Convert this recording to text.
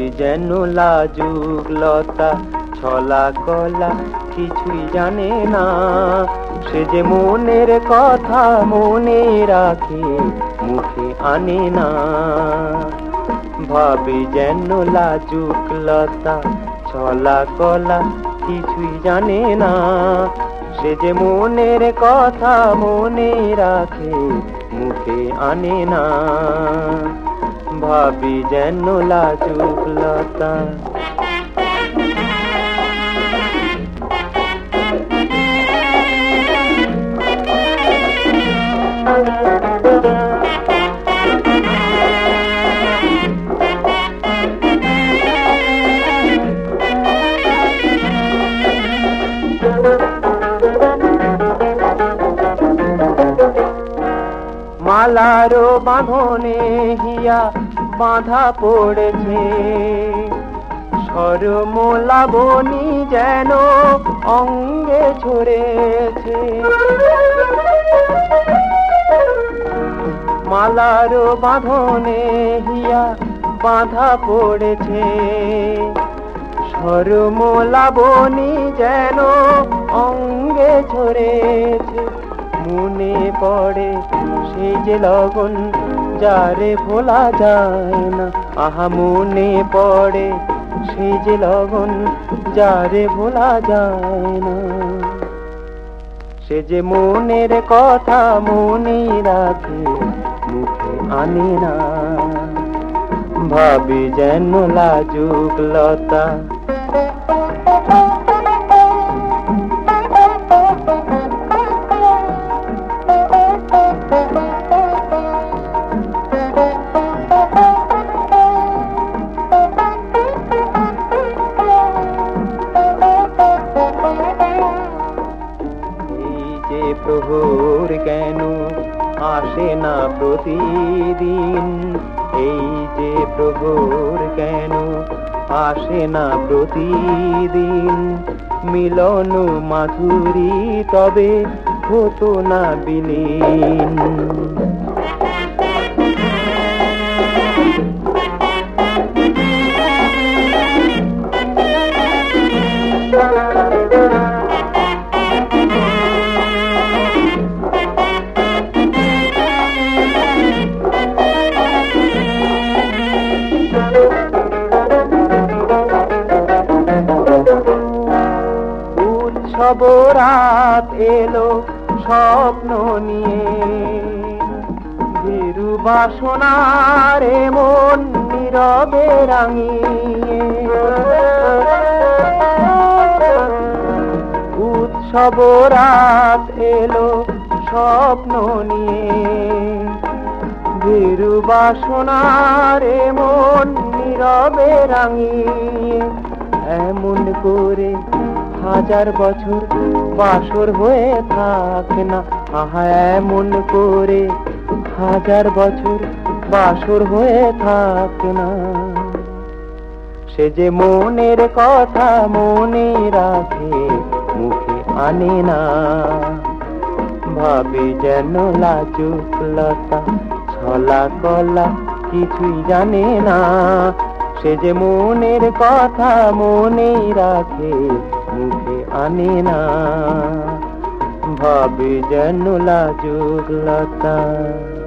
যেন লাজুক লতা, ছলা কলা কিছুই জানে না। সে যে মনের কথা মনে রাখে, মুখে আনে না। ভাবে যেন লাজুক লতা, ছলা কলা কিছুই জানে না। সে যে মনের কথা মনে রাখে, মুখে আনে না। ভাবি যেন লাজুক লতা। মালারো বাঁধনে হিয়া বাঁধা পড়েছে, সরমলাবনী যেন অঙ্গে ছড়েছে। মালারো বাঁধনে হিয়া বাঁধা পড়েছে, সরমলাবনী যেন অঙ্গে ছড়েছে। মনে পড়ে সেই যে লগন, যারে ভোলা যায় না। আহা মনে পড়ে সেই যে লগন, যারে ভোলা যায় না। সে যে মনের কথা মনে রাখে, মুখে আনে না। ভাবি যেন লাজুক লতা। প্রহর কেন আসে না প্রতিদিন, এই যে প্রহর কেন আসে না প্রতিদিন। মিলন মাধুরী তবে হতো না বিলীন। উৎসব রাত এলো স্বপ্ন নিয়ে, ভীরু বাসনার মন নীরবে রাঙিয়ে। উৎসব রাত এলো স্বপ্ন নিয়ে, ভীরু বাসনার মন নীরবে রাঙিয়ে। এমন করে হাজার বছর বাসর হয়ে থাকে না। আহা এমন করে হাজার বছর বাসর হয়ে থাকে না। সে যে মনের কথা মনে রাখে, মুখে আনে না। ভাবে যেন লাজুক লতা, ছলা কলা কিছুই জানে না। সে যে মনের কথা মনে রাখে, মুখে আনে না। ভাবে যেন লাজুক লতা।